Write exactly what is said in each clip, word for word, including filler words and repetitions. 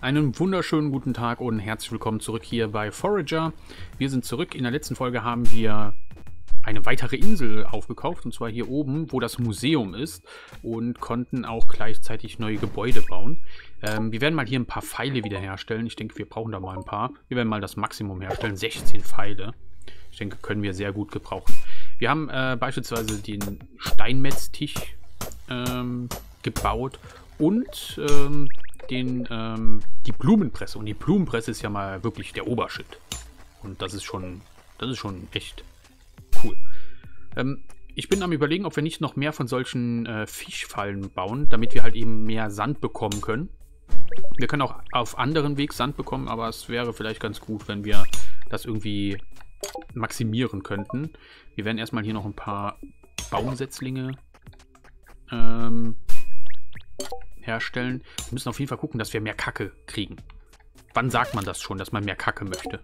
Einen wunderschönen guten Tag und herzlich willkommen zurück hier bei Forager. Wir sind zurück. In der letzten Folge haben wir eine weitere Insel aufgekauft, und zwar hier oben, wo das Museum ist, und konnten auch gleichzeitig neue Gebäude bauen. Ähm, wir werden mal hier ein paar Pfeile wiederherstellen. Ich denke, wir brauchen da mal ein paar. Wir werden mal das Maximum herstellen, sechzehn Pfeile. Ich denke, können wir sehr gut gebrauchen. Wir haben äh, beispielsweise den Steinmetztisch ähm, gebaut und ähm, den, ähm, die Blumenpresse. Und die Blumenpresse ist ja mal wirklich der Obershit. Und das ist schon, das ist schon echt cool. Ähm, ich bin am Überlegen, ob wir nicht noch mehr von solchen äh, Fischfallen bauen, damit wir halt eben mehr Sand bekommen können. Wir können auch auf anderen Weg Sand bekommen, aber es wäre vielleicht ganz gut, wenn wir das irgendwie maximieren könnten. Wir werden erstmal hier noch ein paar Baumsetzlinge ähm, herstellen. Wir müssen auf jeden Fall gucken, dass wir mehr Kacke kriegen. Wann sagt man das schon, dass man mehr Kacke möchte?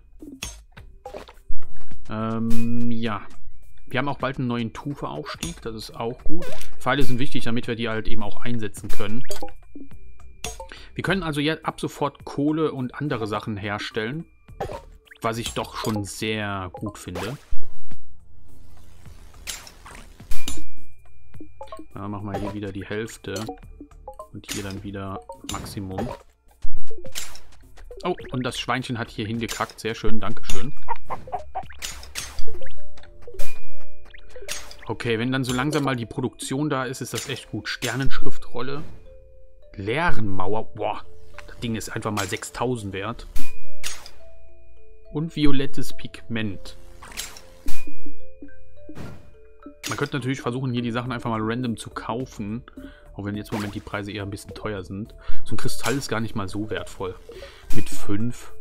Ähm, ja. Wir haben auch bald einen neuen Tufe-Aufstieg. Das ist auch gut. Pfeile sind wichtig, damit wir die halt eben auch einsetzen können. Wir können also jetzt ab sofort Kohle und andere Sachen herstellen. Was ich doch schon sehr gut finde. Da machen wir hier wieder die Hälfte. Und hier dann wieder Maximum. Oh, und das Schweinchen hat hier hingekackt. Sehr schön, dankeschön. Okay, wenn dann so langsam mal die Produktion da ist, ist das echt gut. Sternenschriftrolle. Leerenmauer. Boah, das Ding ist einfach mal sechstausend wert. Und violettes Pigment. Man könnte natürlich versuchen, hier die Sachen einfach mal random zu kaufen. Auch wenn jetzt im Moment die Preise eher ein bisschen teuer sind. So ein Kristall ist gar nicht mal so wertvoll. Mit fünf.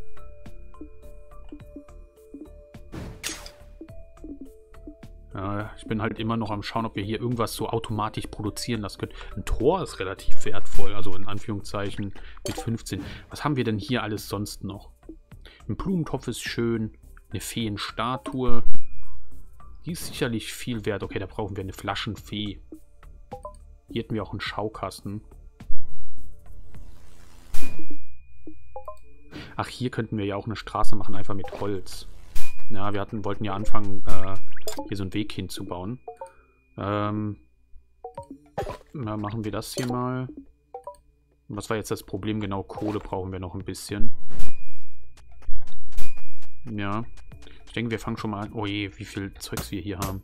Ja, ich bin halt immer noch am Schauen, ob wir hier irgendwas so automatisch produzieren lassen können. Ein Tor ist relativ wertvoll, also in Anführungszeichen mit fünfzehn. Was haben wir denn hier alles sonst noch? Ein Blumentopf ist schön. Eine Feenstatue. Die ist sicherlich viel wert. Okay, da brauchen wir eine Flaschenfee. Hier hätten wir auch einen Schaukasten. Ach, hier könnten wir ja auch eine Straße machen, einfach mit Holz. Ja, wir hatten, wollten ja anfangen, äh, hier so einen Weg hinzubauen. Ähm, na, machen wir das hier mal. Was war jetzt das Problem? Genau, Kohle brauchen wir noch ein bisschen. Ja, ich denke, wir fangen schon mal an. Oh je, wie viel Zeugs wir hier haben.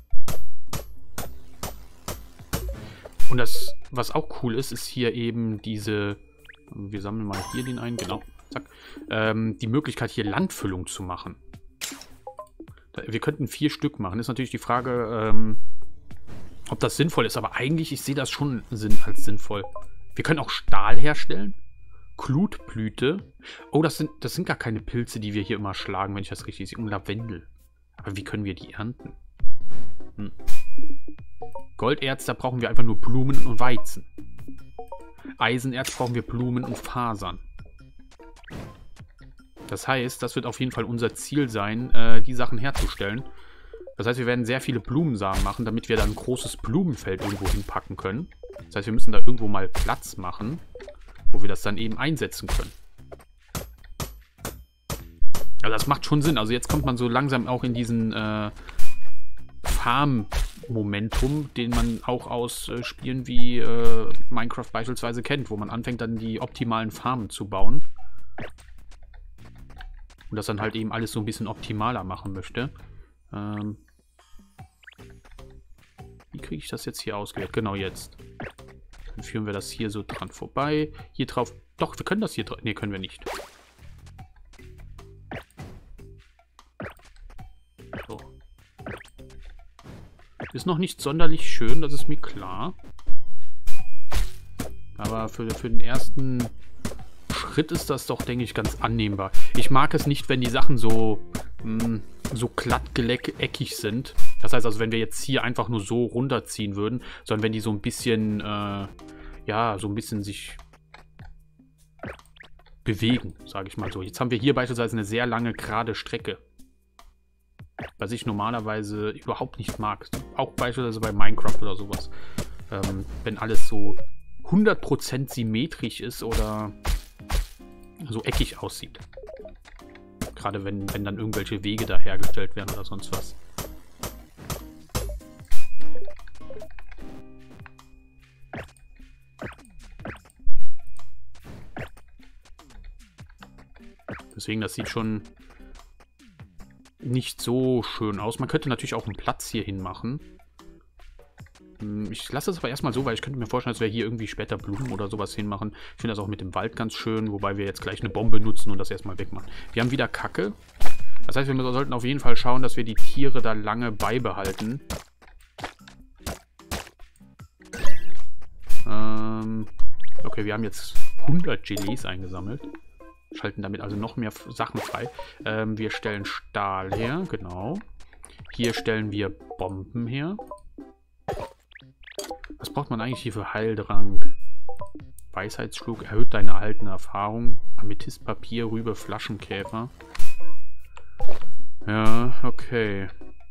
Und das, was auch cool ist, ist hier eben diese, wir sammeln mal hier den ein, genau, zack, ähm, die Möglichkeit hier Landfüllung zu machen. Wir könnten vier Stück machen. Ist natürlich die Frage, ähm, ob das sinnvoll ist, aber eigentlich, ich sehe das schon sinn als sinnvoll. Wir können auch Stahl herstellen. Glutblüte. Oh, das sind, das sind gar keine Pilze, die wir hier immer schlagen, wenn ich das richtig sehe. Und Lavendel. Aber wie können wir die ernten? Hm. Golderz, da brauchen wir einfach nur Blumen und Weizen. Eisenerz brauchen wir Blumen und Fasern. Das heißt, das wird auf jeden Fall unser Ziel sein, äh, die Sachen herzustellen. Das heißt, wir werden sehr viele Blumensamen machen, damit wir dann ein großes Blumenfeld irgendwo hinpacken können. Das heißt, wir müssen da irgendwo mal Platz machen, wo wir das dann eben einsetzen können. Also das macht schon Sinn. Also jetzt kommt man so langsam auch in diesen äh, Farm-Momentum, den man auch aus äh, Spielen wie äh, Minecraft beispielsweise kennt, wo man anfängt dann die optimalen Farmen zu bauen. Und das dann halt eben alles so ein bisschen optimaler machen möchte. Ähm Wie kriege ich das jetzt hier ausgewählt? Genau jetzt. Dann führen wir das hier so dran vorbei. Hier drauf. Doch, wir können das hier drauf. Ne, können wir nicht. So. Ist noch nicht sonderlich schön, das ist mir klar. Aber für, für den ersten Schritt ist das doch, denke ich, ganz annehmbar. Ich mag es nicht, wenn die Sachen so, mh, so glatt eckig sind. Das heißt also, wenn wir jetzt hier einfach nur so runterziehen würden, sondern wenn die so ein bisschen, äh, ja, so ein bisschen sich bewegen, sage ich mal so. Jetzt haben wir hier beispielsweise eine sehr lange, gerade Strecke. Was ich normalerweise überhaupt nicht mag. Auch beispielsweise bei Minecraft oder sowas. Ähm, wenn alles so hundert Prozent symmetrisch ist oder so eckig aussieht. Gerade wenn, wenn dann irgendwelche Wege da hergestellt werden oder sonst was. Deswegen, das sieht schon nicht so schön aus. Man könnte natürlich auch einen Platz hier hin machen. Ich lasse es aber erstmal so, weil ich könnte mir vorstellen, dass wir hier irgendwie später Blumen oder sowas hinmachen. Ich finde das auch mit dem Wald ganz schön, wobei wir jetzt gleich eine Bombe nutzen und das erstmal wegmachen. Wir haben wieder Kacke. Das heißt, wir sollten auf jeden Fall schauen, dass wir die Tiere da lange beibehalten. Ähm, okay, wir haben jetzt hundert Gelees eingesammelt. Schalten damit also noch mehr Sachen frei. Ähm, wir stellen Stahl her, genau. Hier stellen wir Bomben her. Was braucht man eigentlich hier für Heildrang? Weisheitsschluck, erhöht deine erhaltene Erfahrung. Amethystpapier, Rübe, Flaschenkäfer. Ja, okay.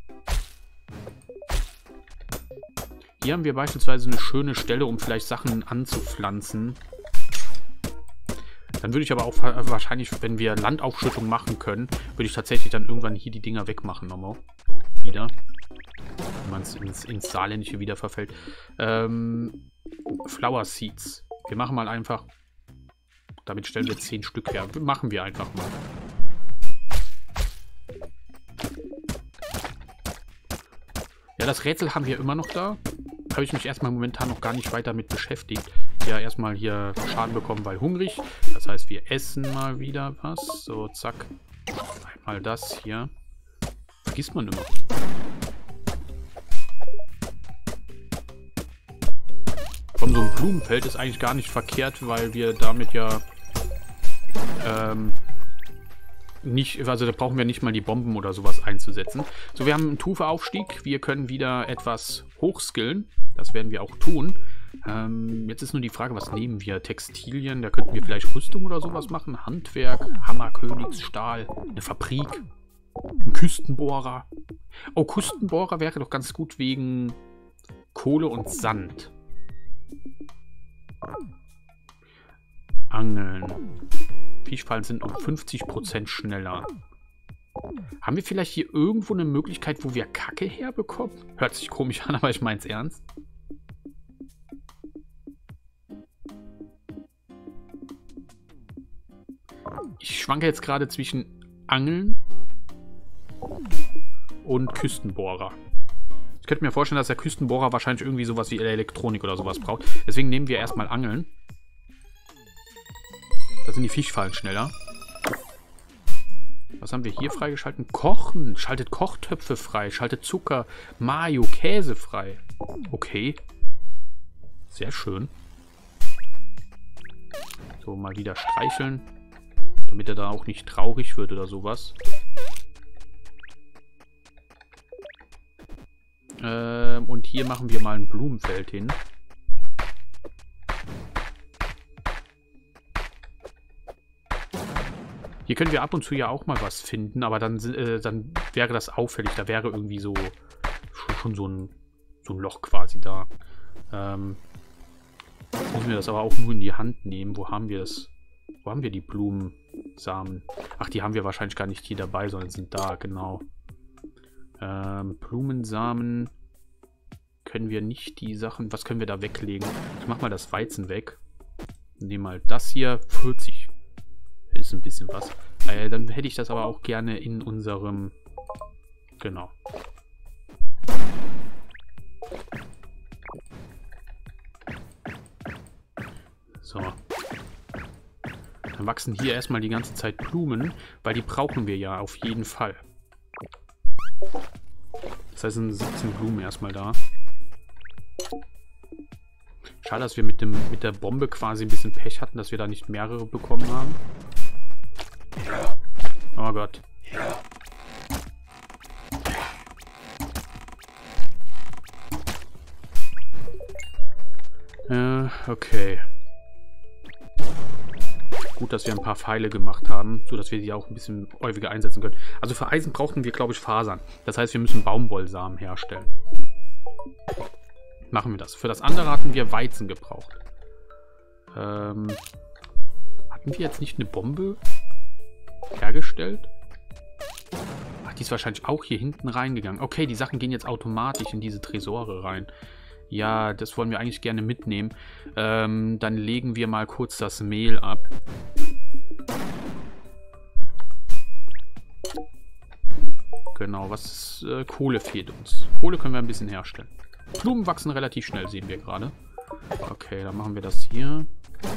Hier haben wir beispielsweise eine schöne Stelle, um vielleicht Sachen anzupflanzen. Dann würde ich aber auch wahrscheinlich, wenn wir Landaufschüttung machen können, würde ich tatsächlich dann irgendwann hier die Dinger wegmachen nochmal. Wieder. Wenn man es ins, ins Saarländische wieder verfällt. Ähm, Flower Seeds. Wir machen mal einfach... Damit stellen wir zehn Stück her. Machen wir einfach mal. Ja, das Rätsel haben wir immer noch da. Habe ich mich erstmal momentan noch gar nicht weiter mit beschäftigt. Ja, erstmal hier Schaden bekommen, weil hungrig. Das heißt, wir essen mal wieder was. So, zack. Einmal das hier. Vergisst man immer. Von so einem Blumenfeld ist eigentlich gar nicht verkehrt, weil wir damit ja ähm, nicht, also da brauchen wir nicht mal die Bomben oder sowas einzusetzen. So, wir haben einen Stufeaufstieg. Wir können wieder etwas hochskillen. Das werden wir auch tun. Ähm, jetzt ist nur die Frage, was nehmen wir? Textilien, da könnten wir vielleicht Rüstung oder sowas machen. Handwerk, Hammer, Königsstahl, eine Fabrik, ein Küstenbohrer. Oh, Küstenbohrer wäre doch ganz gut wegen Kohle und Sand. Angeln. Fischfallen sind um fünfzig Prozent schneller. Haben wir vielleicht hier irgendwo eine Möglichkeit, wo wir Kacke herbekommen? Hört sich komisch an, aber ich meine es ernst. Ich schwanke jetzt gerade zwischen Angeln und Küstenbohrer. Ich könnte mir vorstellen, dass der Küstenbohrer wahrscheinlich irgendwie sowas wie Elektronik oder sowas braucht. Deswegen nehmen wir erstmal Angeln. Da sind die Fischfallen schneller. Was haben wir hier freigeschalten? Kochen. Schaltet Kochtöpfe frei. Schaltet Zucker, Mayo, Käse frei. Okay. Sehr schön. So, mal wieder streicheln. Damit er da auch nicht traurig wird oder sowas. Ähm, und hier machen wir mal ein Blumenfeld hin. Hier können wir ab und zu ja auch mal was finden, aber dann, äh, dann wäre das auffällig. Da wäre irgendwie so schon so ein, so ein Loch quasi da. Ähm, jetzt müssen wir das aber auch nur in die Hand nehmen. Wo haben wir das? Wo haben wir die Blumensamen? Ach, die haben wir wahrscheinlich gar nicht hier dabei, sondern sind da, genau. Ähm, Blumensamen können wir nicht die Sachen... Was können wir da weglegen? Ich mach mal das Weizen weg. Nehme mal das hier. vierzig. Ist ein bisschen was. Äh, dann hätte ich das aber auch gerne in unserem... Genau. So. Dann wachsen hier erstmal die ganze Zeit Blumen, weil die brauchen wir ja auf jeden Fall. Das heißt, sind siebzehn Blumen erstmal da. Schade, dass wir mit, dem, mit der Bombe quasi ein bisschen Pech hatten, dass wir da nicht mehrere bekommen haben. Oh Gott. Äh, okay. Gut, dass wir ein paar Pfeile gemacht haben, sodass wir die auch ein bisschen häufiger einsetzen können. Also für Eisen brauchten wir, glaube ich, Fasern. Das heißt, wir müssen Baumwollsamen herstellen. Machen wir das. Für das andere hatten wir Weizen gebraucht. Ähm, Hatten wir jetzt nicht eine Bombe hergestellt? Ach, die ist wahrscheinlich auch hier hinten reingegangen. Okay, die Sachen gehen jetzt automatisch in diese Tresore rein. Ja, das wollen wir eigentlich gerne mitnehmen. Ähm, dann legen wir mal kurz das Mehl ab. Genau, was ist, äh, Kohle fehlt uns. Kohle können wir ein bisschen herstellen. Blumen wachsen relativ schnell, sehen wir gerade. Okay, dann machen wir das hier.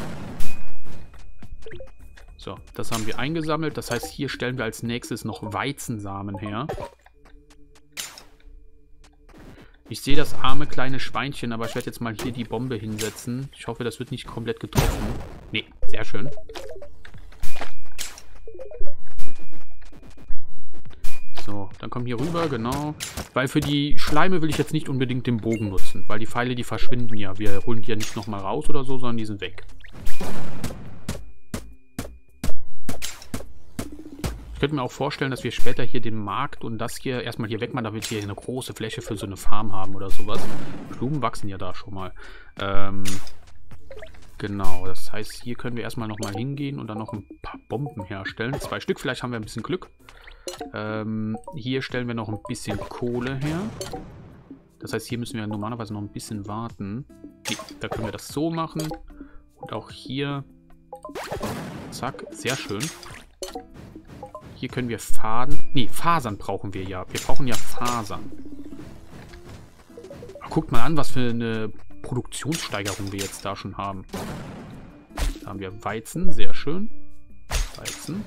So, das haben wir eingesammelt. Das heißt, hier stellen wir als nächstes noch Weizensamen her. Ich sehe das arme kleine Schweinchen, aber ich werde jetzt mal hier die Bombe hinsetzen. Ich hoffe, das wird nicht komplett getroffen. Nee, sehr schön. So, dann komm hier rüber, genau. Weil für die Schleime will ich jetzt nicht unbedingt den Bogen nutzen, weil die Pfeile, die verschwinden ja. Wir holen die ja nicht nochmal raus oder so, sondern die sind weg. Ich könnte mir auch vorstellen, dass wir später hier den Markt und das hier erstmal hier wegmachen, damit wir hier eine große Fläche für so eine Farm haben oder sowas. Blumen wachsen ja da schon mal. Ähm, genau, das heißt, hier können wir erstmal nochmal hingehen und dann noch ein paar Bomben herstellen. Zwei Stück, vielleicht haben wir ein bisschen Glück. Ähm, hier stellen wir noch ein bisschen Kohle her. Das heißt, hier müssen wir normalerweise noch ein bisschen warten. Nee, da können wir das so machen. Und auch hier. Zack, sehr schön. Hier können wir Faden... Nee, Fasern brauchen wir ja. Wir brauchen ja Fasern. Aber guckt mal an, was für eine Produktionssteigerung wir jetzt da schon haben. Da haben wir Weizen, sehr schön. Weizen.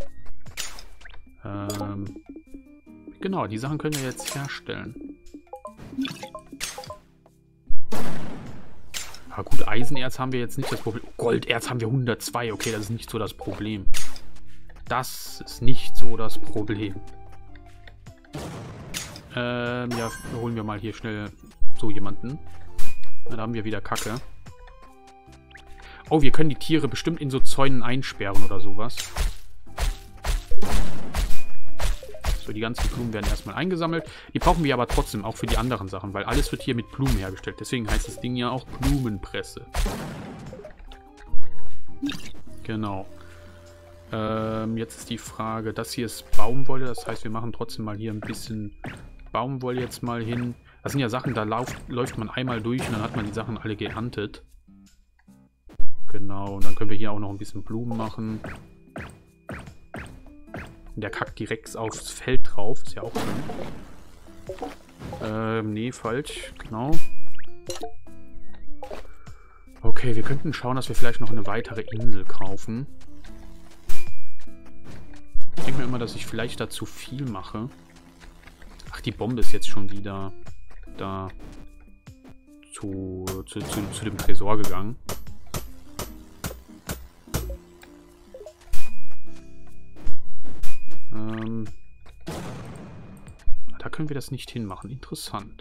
Ähm, genau, die Sachen können wir jetzt herstellen. Aber gut, Eisenerz haben wir jetzt nicht das Problem. Golderz haben wir hundertzwei. Okay, das ist nicht so das Problem. Das ist nicht so das Problem. Ähm, ja, holen wir mal hier schnell so jemanden. Dann haben wir wieder Kacke. Oh, wir können die Tiere bestimmt in so Zäunen einsperren oder sowas. So, die ganzen Blumen werden erstmal eingesammelt. Die brauchen wir aber trotzdem auch für die anderen Sachen, weil alles wird hier mit Blumen hergestellt. Deswegen heißt das Ding ja auch Blumenpresse. Genau. Ähm, jetzt ist die Frage, das hier ist Baumwolle, das heißt, wir machen trotzdem mal hier ein bisschen Baumwolle jetzt mal hin. Das sind ja Sachen, da lauf, läuft man einmal durch und dann hat man die Sachen alle geerntet. Genau, und dann können wir hier auch noch ein bisschen Blumen machen. Und der kackt direkt aufs Feld drauf, ist ja auch schön. Ähm, nee, falsch, genau. Okay, wir könnten schauen, dass wir vielleicht noch eine weitere Insel kaufen. Ich denke mir immer, dass ich vielleicht da zu viel mache. Ach, die Bombe ist jetzt schon wieder da zu, zu, zu, zu dem Tresor gegangen. Ähm, da können wir das nicht hinmachen. Interessant.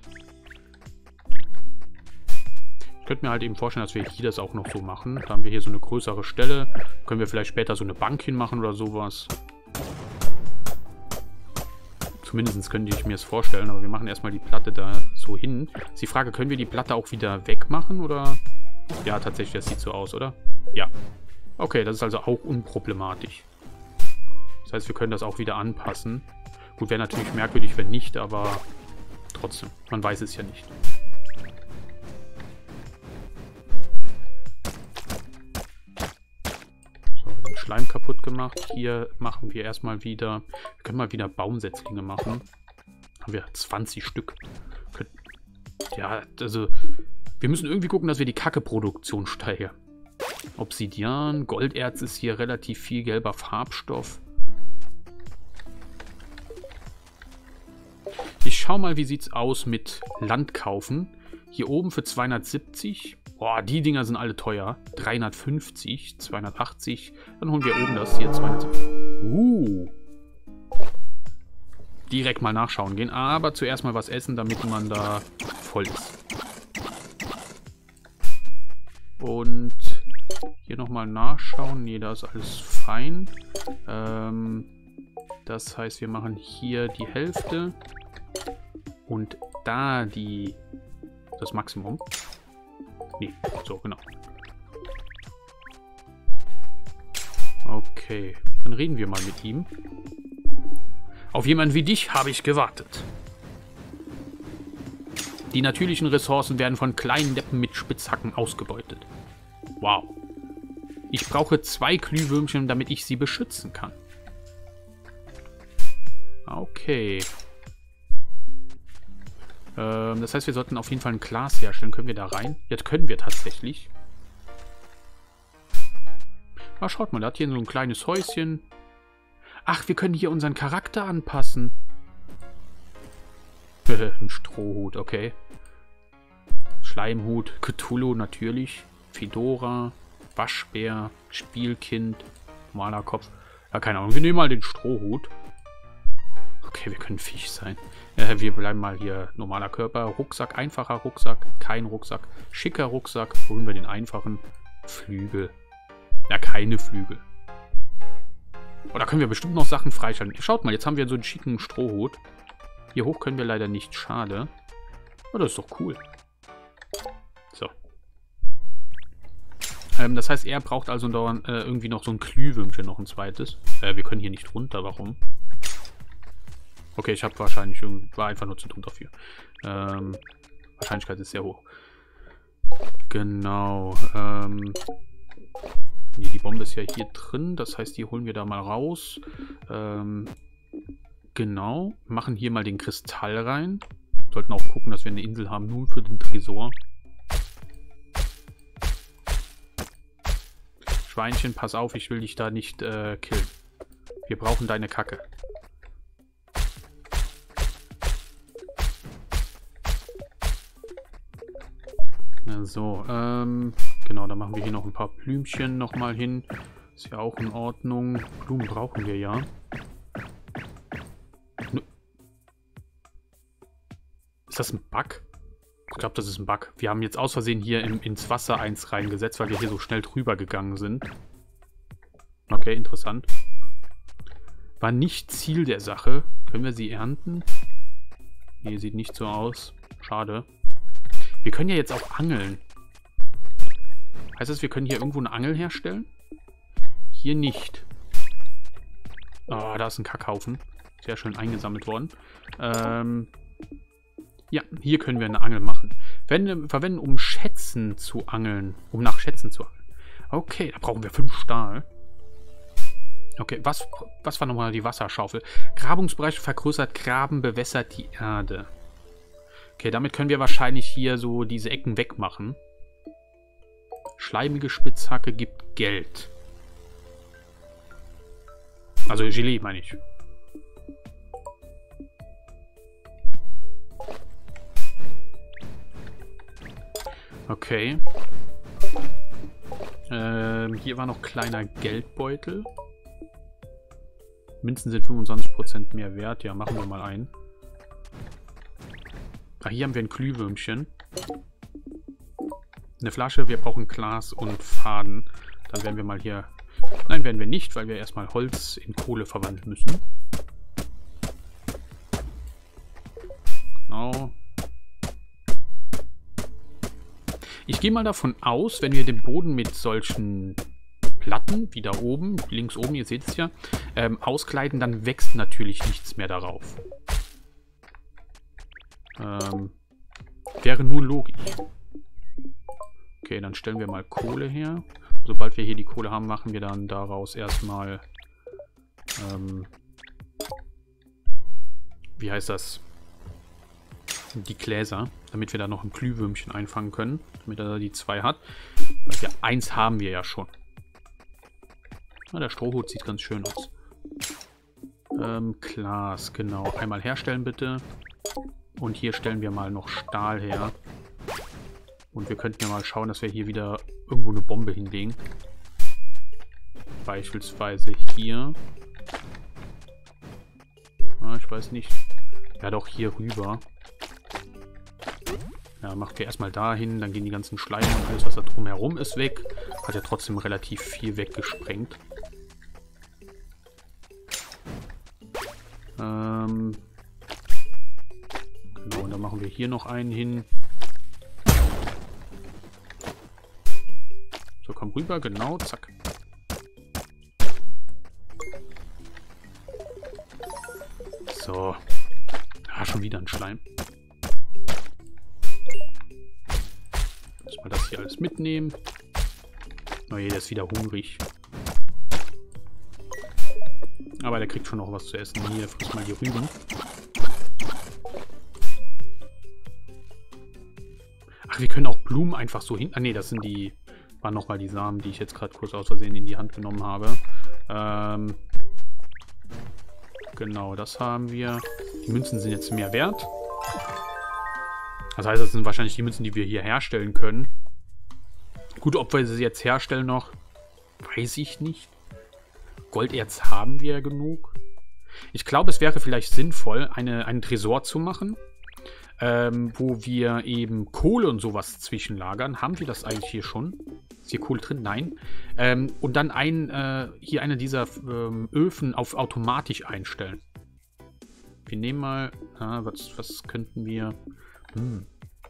Ich könnte mir halt eben vorstellen, dass wir hier das auch noch so machen. Da haben wir hier so eine größere Stelle. Können wir vielleicht später so eine Bank hinmachen oder sowas. Zumindest könnte ich mir das vorstellen, aber wir machen erstmal die Platte da so hin. Ist die Frage, können wir die Platte auch wieder wegmachen, oder? Ja, tatsächlich, das sieht so aus, oder? Ja. Okay, das ist also auch unproblematisch. Das heißt, wir können das auch wieder anpassen. Gut, wäre natürlich merkwürdig, wenn nicht, aber trotzdem, man weiß es ja nicht. Schleim kaputt gemacht. Hier machen wir erstmal wieder... Wir können mal wieder Baumsetzlinge machen. Haben wir zwanzig Stück. Ja, also... Wir müssen irgendwie gucken, dass wir die Kacke-Produktion steigern. Obsidian, Golderz ist hier relativ viel, gelber Farbstoff. Ich schau mal, wie sieht's aus mit Land kaufen. Hier oben für zweihundertsiebzig... Boah, die Dinger sind alle teuer. dreihundertfünfzig, zweihundertachtzig. Dann holen wir oben das hier. zweihundertsiebzig. Uh. Direkt mal nachschauen gehen. Aber zuerst mal was essen, damit man da voll ist. Und hier nochmal nachschauen. Nee, da ist alles fein. Ähm, das heißt, wir machen hier die Hälfte. Und da die... das Maximum. Nee, so, genau. Okay, dann reden wir mal mit ihm. Auf jemanden wie dich habe ich gewartet. Die natürlichen Ressourcen werden von kleinen Deppen mit Spitzhacken ausgebeutet. Wow. Ich brauche zwei Glühwürmchen, damit ich sie beschützen kann. Okay. Ähm, das heißt, wir sollten auf jeden Fall ein Glas herstellen. Können wir da rein? Jetzt können wir tatsächlich. Ah, schaut mal, da hat hier so ein kleines Häuschen. Ach, wir können hier unseren Charakter anpassen. Ein Strohhut, okay. Schleimhut, Cthulhu natürlich. Fedora, Waschbär, Spielkind, normaler Kopf. Ja, keine Ahnung, wir nehmen mal den Strohhut. Okay, wir können Fisch sein. Äh, wir bleiben mal hier normaler Körper. Rucksack, einfacher Rucksack, kein Rucksack. Schicker Rucksack, holen wir den einfachen. Flügel. Ja, keine Flügel. Oder können wir bestimmt noch Sachen freischalten. Schaut mal, jetzt haben wir so einen schicken Strohhut. Hier hoch können wir leider nicht. Schade. Aber das ist doch cool. So. Ähm, das heißt, er braucht also dauernd, äh, irgendwie noch so ein Glühwürmchen, noch ein zweites. Äh, wir können hier nicht runter. Warum? Okay, ich habe wahrscheinlich... War einfach nur zu dumm dafür. Ähm, Wahrscheinlichkeit ist sehr hoch. Genau. Ähm... Nee, die Bombe ist ja hier drin. Das heißt, die holen wir da mal raus. Ähm, genau. Machen hier mal den Kristall rein. Sollten auch gucken, dass wir eine Insel haben, nur für den Tresor. Schweinchen, pass auf, ich will dich da nicht äh, killen. Wir brauchen deine Kacke. Na so, ähm... Genau, da machen wir hier noch ein paar Blümchen nochmal hin. Ist ja auch in Ordnung. Blumen brauchen wir ja. Ist das ein Bug? Ich glaube, das ist ein Bug. Wir haben jetzt aus Versehen hier im, ins Wasser eins reingesetzt, weil wir hier so schnell drüber gegangen sind. Okay, interessant. War nicht Ziel der Sache. Können wir sie ernten? Nee, sieht nicht so aus. Schade. Wir können ja jetzt auch angeln. Heißt das, wir können hier irgendwo eine Angel herstellen? Hier nicht. Oh, da ist ein Kackhaufen. Sehr schön eingesammelt worden. Ähm, ja, hier können wir eine Angel machen. Verwenden, verwenden, um Schätzen zu angeln. Um nach Schätzen zu angeln. Okay, da brauchen wir fünf Stahl. Okay, was, was war nochmal die Wasserschaufel? Grabungsbereich vergrößert, Graben bewässert die Erde. Okay, damit können wir wahrscheinlich hier so diese Ecken wegmachen. Schleimige Spitzhacke gibt Geld. Also Gelee, meine ich. Okay. Ähm, hier war noch kleiner Geldbeutel. Münzen sind fünfundzwanzig Prozent mehr wert. Ja, machen wir mal einen. Ah, hier haben wir ein Glühwürmchen. Eine Flasche, wir brauchen Glas und Faden. Dann werden wir mal hier... Nein, werden wir nicht, weil wir erstmal Holz in Kohle verwandeln müssen. Genau. Ich gehe mal davon aus, wenn wir den Boden mit solchen Platten, wie da oben, links oben, ihr seht es ja, ähm, auskleiden, dann wächst natürlich nichts mehr darauf. Ähm, wäre nur logisch. Okay, dann stellen wir mal Kohle her. Sobald wir hier die Kohle haben, machen wir dann daraus erstmal, ähm, wie heißt das? Die Gläser, damit wir da noch ein Glühwürmchen einfangen können, damit er da die zwei hat. Weil ja, eins haben wir ja schon. Na, der Strohhut sieht ganz schön aus. Ähm, Glas, genau. Einmal herstellen bitte. Und hier stellen wir mal noch Stahl her. Und wir könnten ja mal schauen, dass wir hier wieder irgendwo eine Bombe hinlegen. Beispielsweise hier. Ah, ich weiß nicht. Ja, doch hier rüber. Ja, machen wir erstmal dahin, dann gehen die ganzen Schleim und alles, was da drumherum ist, weg. Hat ja trotzdem relativ viel weggesprengt. Ähm genau, und dann machen wir hier noch einen hin. So, komm rüber, genau, zack. So. Ah, schon wieder ein Schleim. Müssen wir das hier alles mitnehmen. Oh je, der ist wieder hungrig. Aber der kriegt schon noch was zu essen. Hier, friss mal die Rüben. Ach, wir können auch Blumen einfach so hin... Ah, ne, das sind die... Waren nochmal die Samen, die ich jetzt gerade kurz aus Versehen in die Hand genommen habe. Ähm... Genau, das haben wir. Die Münzen sind jetzt mehr wert. Das heißt, das sind wahrscheinlich die Münzen, die wir hier herstellen können. Gut, ob wir sie jetzt herstellen noch, weiß ich nicht. Golderz haben wir ja genug. Ich glaube, es wäre vielleicht sinnvoll, eine, einen Tresor zu machen, ähm, wo wir eben Kohle und sowas zwischenlagern. Haben wir das eigentlich hier schon? Ist hier Kohle drin? Nein. Ähm, und dann ein, äh, hier eine dieser ähm, Öfen auf automatisch einstellen. Wir nehmen mal, ah, was, was könnten wir... Hm.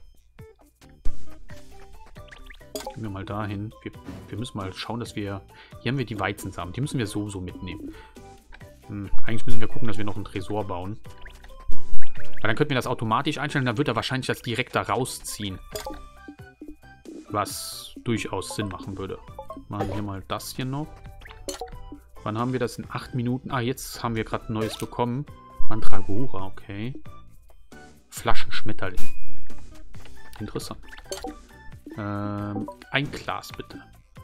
Gehen wir mal dahin. Wir, wir müssen mal schauen, dass wir... Hier haben wir die Weizensamen. Die müssen wir sowieso mitnehmen. Hm. Eigentlich müssen wir gucken, dass wir noch einen Tresor bauen. Weil dann könnten wir das automatisch einstellen. Dann wird er wahrscheinlich das direkt da rausziehen. Was durchaus Sinn machen würde. Machen wir mal das hier noch. Wann haben wir das? In acht Minuten. Ah, jetzt haben wir gerade ein neues bekommen. Mandragora, okay. Flaschenschmetterling. Interessant. Ähm, ein Glas bitte.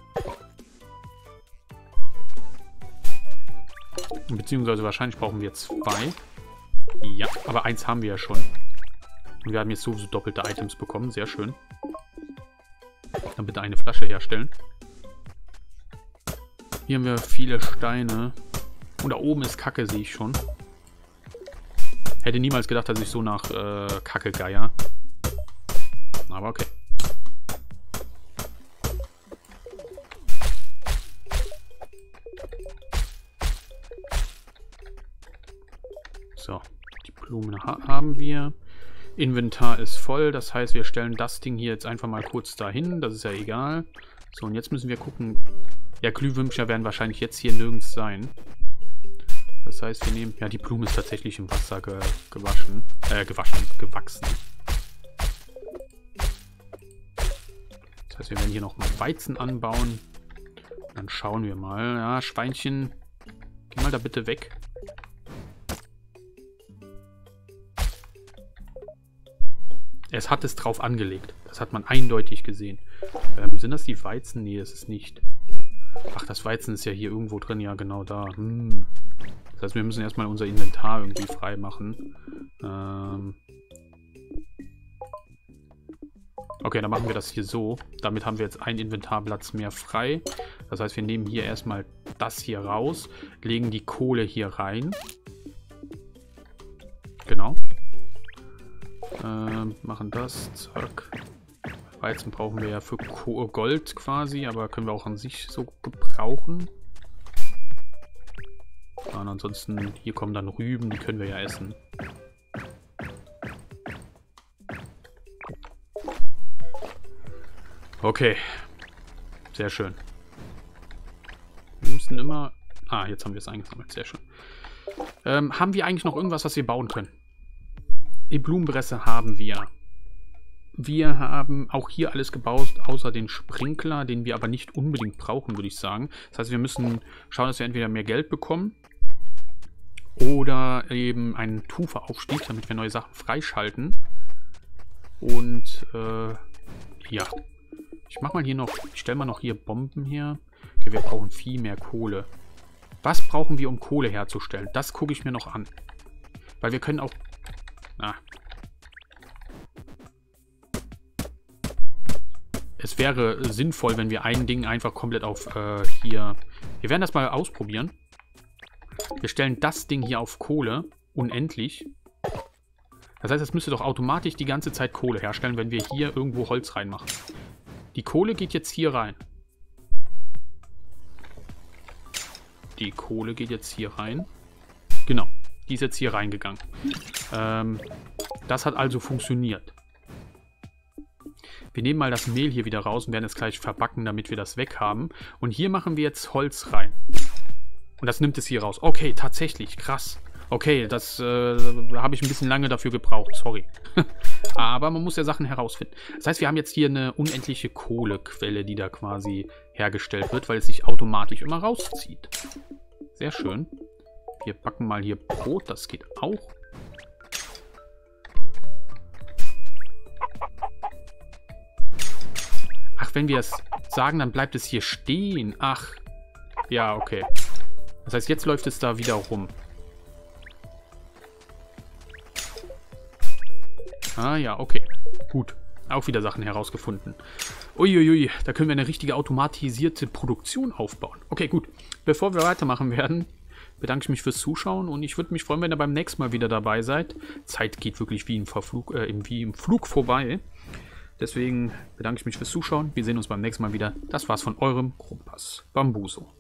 Beziehungsweise wahrscheinlich brauchen wir zwei. Ja, aber eins haben wir ja schon. Und wir haben jetzt sowieso doppelte Items bekommen. Sehr schön. Dann bitte eine Flasche herstellen. Hier haben wir viele Steine. Und da oben ist Kacke, sehe ich schon. Hätte niemals gedacht, dass ich so nach äh, Kacke geier. Aber okay. So, die Blumen ha haben wir. Inventar ist voll, das heißt, wir stellen das Ding hier jetzt einfach mal kurz dahin. Das ist ja egal. So, und jetzt müssen wir gucken. Ja, Glühwürmchen werden wahrscheinlich jetzt hier nirgends sein. Das heißt, wir nehmen... Ja, die Blume ist tatsächlich im Wasser ge gewaschen. Äh, gewaschen, gewachsen. Das heißt, wir werden hier noch mal Weizen anbauen. Dann schauen wir mal. Ja, Schweinchen, geh mal da bitte weg. Es hat es drauf angelegt. Das hat man eindeutig gesehen. Ähm, sind das die Weizen? Nee, das ist nicht. Ach, das Weizen ist ja hier irgendwo drin. Ja, genau da. Hm. Das heißt, wir müssen erstmal unser Inventar irgendwie frei machen. Ähm okay, dann machen wir das hier so. Damit haben wir jetzt einen Inventarplatz mehr frei. Das heißt, wir nehmen hier erstmal das hier raus, legen die Kohle hier rein. Genau. Ähm, machen das. Zack. Weizen brauchen wir ja für Gold quasi, aber können wir auch an sich so gebrauchen. Ja, und ansonsten, hier kommen dann Rüben, die können wir ja essen. Okay. Sehr schön. Wir müssen immer... Ah, jetzt haben wir es eingesammelt. Sehr schön. Ähm, haben wir eigentlich noch irgendwas, was wir bauen können? Die Blumenpresse haben wir. Wir haben auch hier alles gebaut, außer den Sprinkler, den wir aber nicht unbedingt brauchen, würde ich sagen. Das heißt, wir müssen schauen, dass wir entweder mehr Geld bekommen oder eben einen Tufa-Aufstieg, damit wir neue Sachen freischalten. Und, äh, ja. Ich mach mal hier noch, ich stelle mal noch hier Bomben her. Okay, wir brauchen viel mehr Kohle. Was brauchen wir, um Kohle herzustellen? Das gucke ich mir noch an. Weil wir können auch... Ah. Es wäre sinnvoll, wenn wir ein Ding einfach komplett auf äh, hier... Wir werden das mal ausprobieren. Wir stellen das Ding hier auf Kohle. Unendlich. Das heißt, es müsste doch automatisch die ganze Zeit Kohle herstellen, wenn wir hier irgendwo Holz reinmachen. Die Kohle geht jetzt hier rein. Die Kohle geht jetzt hier rein. Genau. Die ist jetzt hier reingegangen. Ähm, das hat also funktioniert. Wir nehmen mal das Mehl hier wieder raus und werden es gleich verbacken, damit wir das weg haben. Und hier machen wir jetzt Holz rein. Und das nimmt es hier raus. Okay, tatsächlich. Krass. Okay, das äh, habe ich ein bisschen lange dafür gebraucht, sorry. Aber man muss ja Sachen herausfinden. Das heißt, wir haben jetzt hier eine unendliche Kohlequelle, die da quasi hergestellt wird, weil es sich automatisch immer rauszieht. Sehr schön. Wir backen mal hier Brot, das geht auch. Ach, wenn wir es sagen, dann bleibt es hier stehen. Ach, ja, okay. Das heißt, jetzt läuft es da wieder rum. Ah ja, okay. Gut. Auch wieder Sachen herausgefunden. Uiuiui, da können wir eine richtige automatisierte Produktion aufbauen. Okay, gut. Bevor wir weitermachen werden, bedanke ich mich fürs Zuschauen und ich würde mich freuen, wenn ihr beim nächsten Mal wieder dabei seid. Zeit geht wirklich wie im, Verflug, äh, wie im Flug vorbei. Deswegen bedanke ich mich fürs Zuschauen. Wir sehen uns beim nächsten Mal wieder. Das war's von eurem Krumpass Bambuso.